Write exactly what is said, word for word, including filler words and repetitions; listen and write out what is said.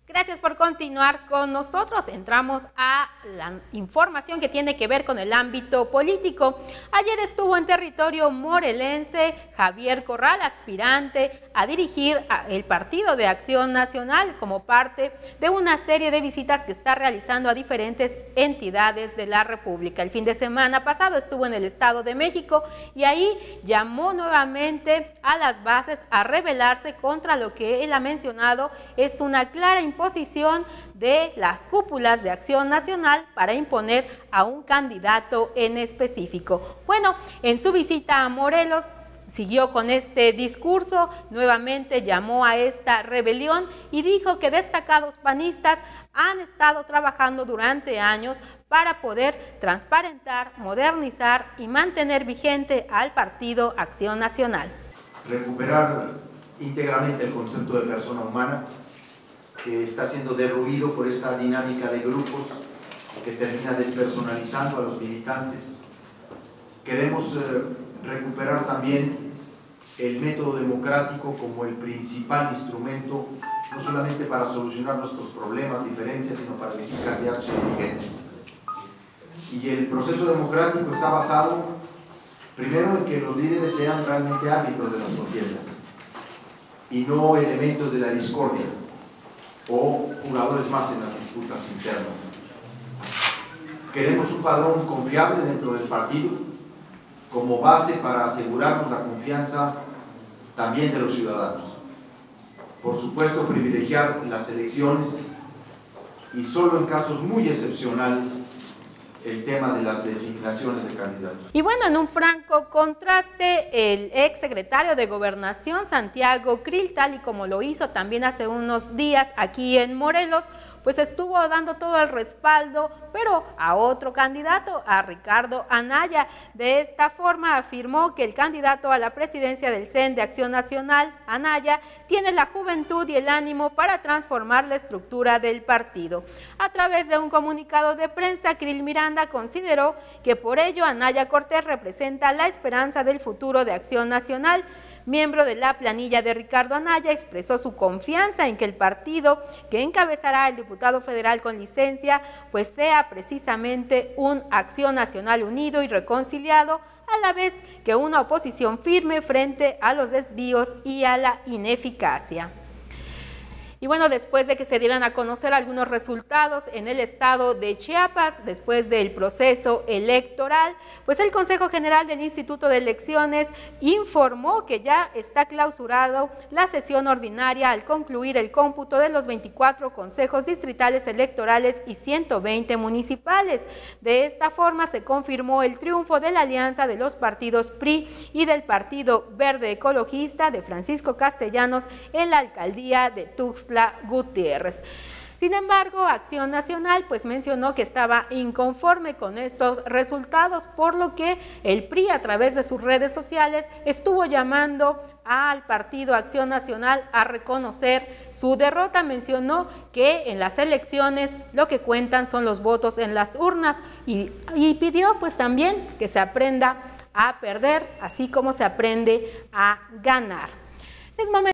Gracias por continuar con nosotros. Entramos a la información que tiene que ver con el ámbito político. Ayer estuvo en territorio morelense Javier Corral, aspirante a dirigir el Partido de Acción Nacional como parte de una serie de visitas que está realizando a diferentes entidades de la República. El fin de semana pasado estuvo en el Estado de México y ahí llamó nuevamente a las bases a rebelarse contra lo que él ha mencionado es una clara imposición posición de las cúpulas de Acción Nacional para imponer a un candidato en específico. Bueno, en su visita a Morelos siguió con este discurso, nuevamente llamó a esta rebelión y dijo que destacados panistas han estado trabajando durante años para poder transparentar, modernizar y mantener vigente al Partido Acción Nacional. Recuperar íntegramente el concepto de persona humana que está siendo derruido por esta dinámica de grupos que termina despersonalizando a los militantes. Queremos eh, recuperar también el método democrático como el principal instrumento, no solamente para solucionar nuestros problemas, diferencias, sino para elegir candidatos y dirigentes. Y el proceso democrático está basado, primero, en que los líderes sean realmente árbitros de las contiendas y no elementos de la discordia o jugadores más en las disputas internas. Queremos un padrón confiable dentro del partido como base para asegurarnos la confianza también de los ciudadanos. Por supuesto, privilegiar las elecciones y solo en casos muy excepcionales el tema de las designaciones de candidatos. Y bueno, en un franco contraste, el ex secretario de Gobernación, Santiago Krill, tal y como lo hizo también hace unos días aquí en Morelos, pues estuvo dando todo el respaldo, pero a otro candidato, a Ricardo Anaya. De esta forma afirmó que el candidato a la presidencia del C E N de Acción Nacional, Anaya, tiene la juventud y el ánimo para transformar la estructura del partido. A través de un comunicado de prensa, Krill Miranda consideró que por ello Anaya Cortés representa la esperanza del futuro de Acción Nacional. Miembro de la planilla de Ricardo Anaya, expresó su confianza en que el partido que encabezará el diputado federal con licencia pues sea precisamente un Acción Nacional unido y reconciliado, a la vez que una oposición firme frente a los desvíos y a la ineficacia. Y bueno, después de que se dieran a conocer algunos resultados en el estado de Chiapas, después del proceso electoral, pues el Consejo General del Instituto de Elecciones informó que ya está clausurado la sesión ordinaria al concluir el cómputo de los veinticuatro consejos distritales electorales y ciento veinte municipales. De esta forma se confirmó el triunfo de la alianza de los partidos P R I y del Partido Verde Ecologista de Francisco Castellanos en la alcaldía de Tuxtla Gutiérrez. Sin embargo, Acción Nacional pues mencionó que estaba inconforme con estos resultados, por lo que el P R I a través de sus redes sociales estuvo llamando al Partido Acción Nacional a reconocer su derrota. Mencionó que en las elecciones lo que cuentan son los votos en las urnas y, y pidió pues también que se aprenda a perder, así como se aprende a ganar. Es momento